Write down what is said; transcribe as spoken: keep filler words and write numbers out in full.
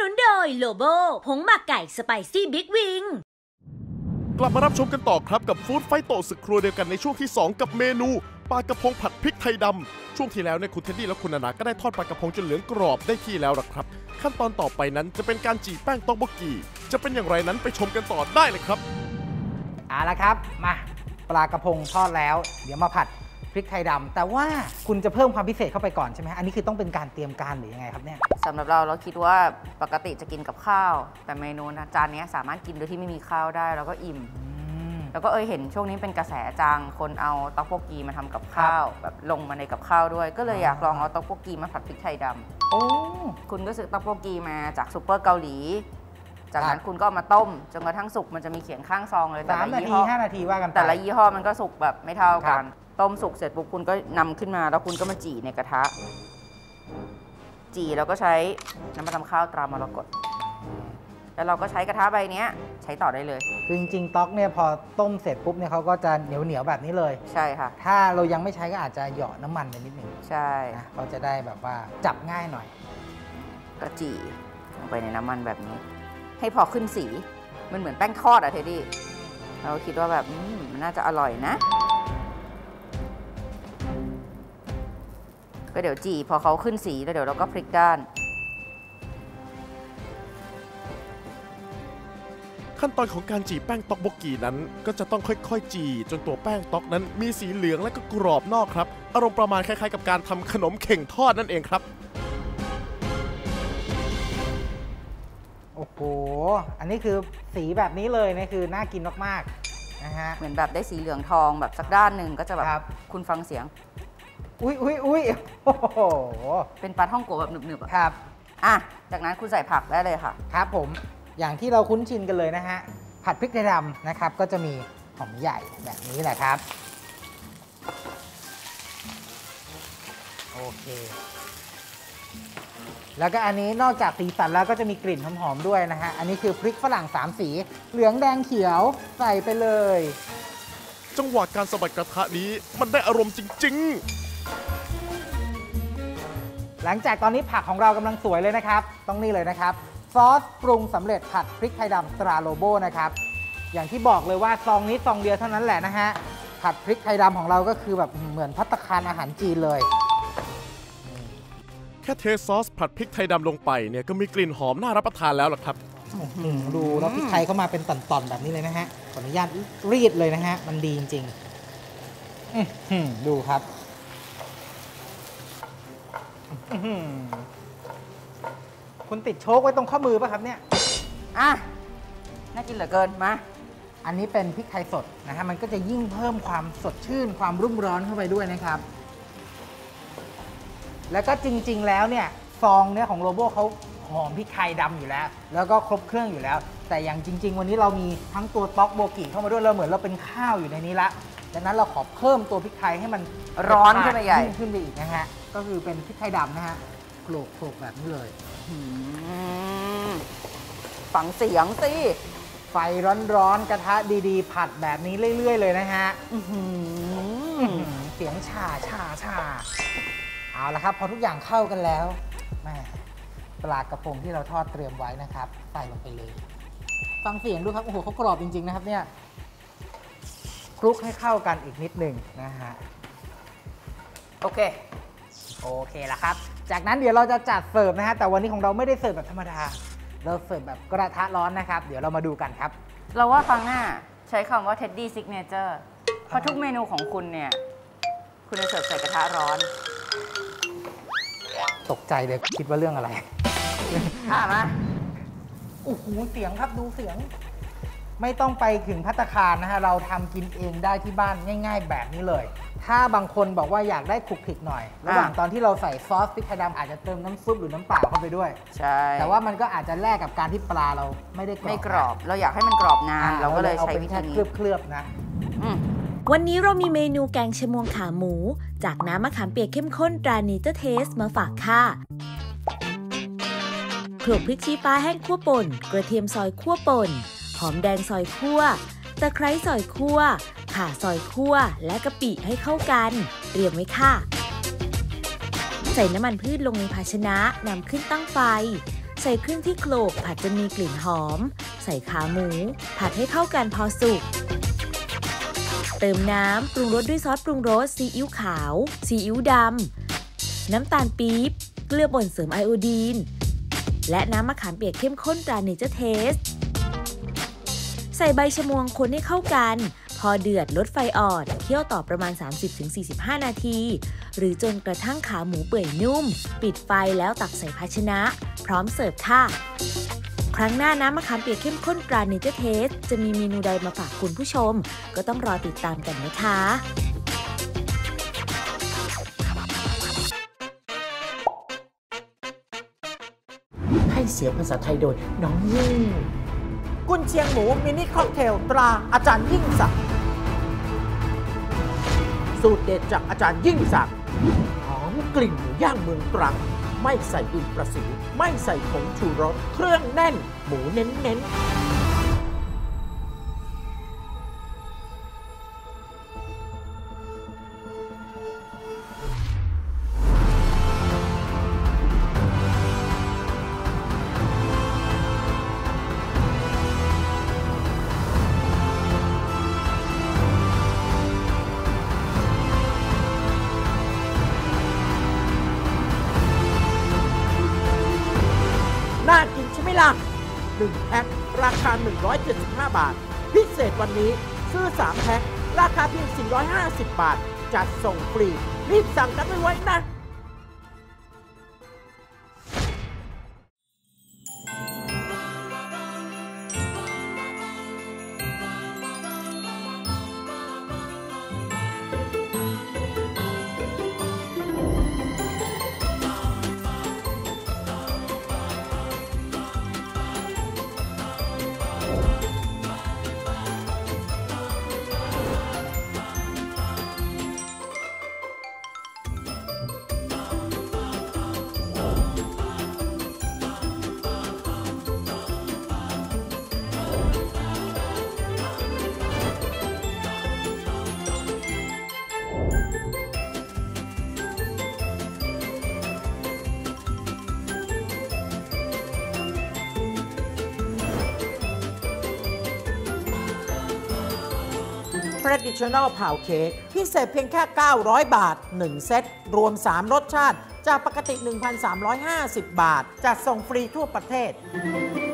นุนโดยโลโบผงหมักไก่สไปซี่บิ๊กวิงกลับมารับชมกันต่อครับกับฟู้ดไฟโตศึกครัวเดียวกันในช่วงที่สองกับเมนูปลากระพงผัดพริกไทยดำช่วงที่แล้วเนี่ยคุณเท็ดดี้และคุณนานาก็ได้ทอดปลากระพงจนเหลืองกรอบได้ที่แล้วล่ะครับขั้นตอนต่อไปนั้นจะเป็นการจี่แป้งต๊อกโบกีจะเป็นอย่างไรนั้นไปชมกันต่อได้เลยครับเอาละครับมาปลากระพงทอดแล้วเดี๋ยวมาผัดพริกไทยดำแต่ว่าคุณจะเพิ่มความพิเศษเข้าไปก่อนใช่ไหมอันนี้คือต้องเป็นการเตรียมการหรือยังไงครับเนี่ยสำหรับเราเราคิดว่าปกติจะกินกับข้าวแต่เมนูนะจานนี้สามารถกินโดยที่ไม่มีข้าวได้แล้วก็อิ่มแล้วก็เออเห็นช่วงนี้เป็นกระแสจังคนเอาต๊อกโบกีมาทำกับข้าวแบบลงมาในกับข้าวด้วยก็เลยอยากลองเอาต๊อกโบกีมาผัดพริกไทยดำโอ้คุณก็ซื้อต๊อกโบกีมาจากซูเปอร์เกาหลีจากนั้นคุณก็มาต้มจนกระทั่งสุกมันจะมีเขียนข้างซองเลยแต่ละยี่ห้อห้านาทีว่ากันแต่ละยี่ห้อมันก็สุกแบบไม่เท่ากันต้มสุกเสร็จปุ๊บคุณก็นำขึ้นมาแล้วคุณก็มาจี่ในกระทะจี่แล้วก็ใช้น้ำมันทำข้าวตรามรกตแล้วเราก็ใช้กระทะใบนี้ใช้ต่อได้เลยคือจริงๆต๊อกเนี่ยพอต้มเสร็จปุ๊บเนี่ยเขาก็จะเหนียวเหนียวแบบนี้เลยใช่ค่ะถ้าเรายังไม่ใช้ก็อาจจะเหยาะน้ำมันไปนิดนึงใช่นะเขาจะได้แบบว่าจับง่ายหน่อยก็จี่ลงไปในน้ำมันแบบนี้ให้พอขึ้นสีมันเหมือนแป้งทอดอะเทดดี้เราคิดว่าแบบมันน่าจะอร่อยนะก็เดี๋ยวจี่พอเขาขึ้นสีแล้วเดี๋ยวเราก็พลิกด้านขั้นตอนของการจี่แป้งต๊อกโบกีนั้นก็จะต้องค่อยๆจี่จนตัวแป้งต๊อกนั้นมีสีเหลืองและก็กรอบนอกครับอารมณ์ประมาณคล้ายๆกับการทำขนมเข่งทอดนั่นเองครับโอ้โหอันนี้คือสีแบบนี้เลยนะคือน่ากินมากๆนะฮะเหมือนแบบได้สีเหลืองทองแบบสักด้านหนึ่งก็จะแบบคุณฟังเสียงอุ้ยอุ้ยอุ้ยโอ้โหเป็นปลาท่องโกแบบหนึบๆครับอ่ะจากนั้นคุณใส่ผักได้เลยค่ะครับผมอย่างที่เราคุ้นชินกันเลยนะฮะผัดพริกไทยดำนะครับก็จะมีหอมใหญ่แบบนี้แหละครับโอเคแล้วก็อันนี้นอกจากสีสันแล้วก็จะมีกลิ่นหอมๆด้วยนะฮะอันนี้คือพริกฝรั่งสามสีเหลืองแดงเขียวใส่ไปเลยจังหวะการสะบัดกระทะนี้มันได้อารมณ์จริงๆหลังจากตอนนี้ผักของเรากำลังสวยเลยนะครับต้องนี่เลยนะครับซอสปรุงสำเร็จผัดพริกไทยดำตราโลโบนะครับอย่างที่บอกเลยว่าซองนี้ซองเดียวเท่านั้นแหละนะฮะผัดพริกไทยดำของเราก็คือแบบเหมือนภัตตาคารอาหารจีนเลยแค่เทซอสผัดพริกไทยดำลงไปเนี่ยก็มีกลิ่นหอมน่ารับประทานแล้วล่ะครับดูแล้วพริกไทยเข้ามาเป็นตอนๆแบบนี้เลยนะฮะขออนุญาตรีดเลยนะฮะมันดีจริงๆดูครับคุณติดโชคไว้ตรงข้อมือป่ะครับเนี่ยอ่ะน่ากินเหลือเกินมาอันนี้เป็นพริกไทยสดนะฮะมันก็จะยิ่งเพิ่มความสดชื่นความรุ่มร้อนเข้าไปด้วยนะครับแล้วก็จริงๆแล้วเนี่ยซองเนี้ยของโลโบเขาหอมพริกไทยดำอยู่แล้วแล้วก็ครบเครื่องอยู่แล้วแต่อย่างจริงๆวันนี้เรามีทั้งตัวต๊อกโบกีเข้ามาด้วยเราเหมือนเราเป็นข้าวอยู่ในนี้ละดังนั้นเราขอเพิ่มตัวพริกไทยให้มันร้อนขึ้นไปใหญ่ขึ้นไปอีกนะฮะก็คือเป็นพริกไทยดำนะฮะโขลกโขลกแบบนี้เลยฟังเสียงสิไฟร้อนๆกระทะดีๆผัดแบบนี้เรื่อยๆเลยนะฮะเสียงชาชาชาเอาละครับพอทุกอย่างเข้ากันแล้วแม่ปลากระพงที่เราทอดเตรียมไว้นะครับใส่ลงไปเลยฟังเสียงดูครับโอ้โหเขากรอบจริงๆนะครับเนี่ยคลุกให้เข้ากันอีกนิดหนึ่งนะฮะโอเคโอเคละครับจากนั้นเดี๋ยวเราจะจัดเสิร์ฟนะฮะแต่วันนี้ของเราไม่ได้เสิร์ฟแบบธรรมดาเราเสิร์ฟแบบกระทะร้อนนะครับเดี๋ยวเรามาดูกันครับเราว่าครั้งหน้าใช้คำว่า Teddy Signature เพราะทุกเมนูของคุณเนี่ยคุณจะเสิร์ฟใส่กระทะร้อนตกใจเลยคิดว่าเรื่องอะไรถามมาโอ้โหเสียงครับดูเสียงไม่ต้องไปถึงภัตตาคารนะฮะเราทำกินเองได้ที่บ้านง่ายๆแบบนี้เลยถ้าบางคนบอกว่าอยากได้คลุกคลิกหน่อยระหว่างตอนที่เราใส่ซอสพริกไทยดำอาจจะเติมน้ำซุปหรือน้ำเปล่าเข้าไปด้วยใช่แต่ว่ามันก็อาจจะแลกกับการที่ปลาเราไม่ได้กรอบไม่กรอบเราอยากให้มันกรอบนานเราก็เลยใช้วิธีนี้เคลือบๆนะวันนี้เรามีเมนูแกงชะมวงขาหมูจากน้ำมะขามเปียกเข้มข้นตราเนเจอร์เทสมาฝากค่ะโขลกพริกชี้ฟ้าแห้งคั่วป่นกระเทียมซอยคั่วป่นหอมแดงซอยคั่วตะไคร้ซอยคั่วข่าซอยคั่วและกะปิให้เข้ากันเตรียมไว้ค่ะใส่น้ำมันพืชลงในภาชนะนำขึ้นตั้งไฟใส่เครื่องที่โขลกผัดจนมีกลิ่นหอมใส่ขาหมูผัดให้เข้ากันพอสุกเติมน้ำปรุงรสด้วยซอสปรุงรสซีอิ๊วขาวซีอิ๊วดำน้ำตาลปี๊บเกลือป่นเสริมไอโอดีนและน้ำมะขามเปียกเข้มข้นตราเนเจอร์เทสใส่ใบชะมวงคนให้เข้ากันพอเดือดลดไฟอ่อนเคี่ยวต่อประมาณ สามสิบถึงสี่สิบห้า นาทีหรือจนกระทั่งขาหมูเปื่อยนุ่มปิดไฟแล้วตักใส่ภาชนะพร้อมเสิร์ฟค่ะครั้งหน้าน้ำมะขามเปียกเข้มข้นตราเนเจอร์เทสจะมีเมนูใดมาฝากคุณผู้ชมก็ต้องรอติดตามกันนะคะให้เสียงภาษาไทยโดยน้องยิ่งกุนเชียงหมูมินิค็อกเทลตราอาจารย์ยิ่งศักดิ์สูตรเด็ดจากอาจารย์ยิ่งศักดิ์หอมกลิ่นหมูย่างเมืองตรังไม่ใส่ดินประสิวไม่ใส่ผงชูรสเครื่องแน่นหมูเน้นๆน่ากินใช่ไหมล่ะหนึ่งแพ็คราคาหนึ่งร้อยเจ็ดสิบห้าบาทพิเศษวันนี้ซื้อสามแพ็คราคาเพียงสี่ร้อยห้าสิบบาทจัดส่งฟรีรีบสั่งกันไว้นะTraditional Pound Cake พิเศษเพียงแค่เก้าร้อยบาทหนึ่งเซตรวมสามรสชาติจากปกติ หนึ่งพันสามร้อยห้าสิบบาทจัดส่งฟรีทั่วประเทศ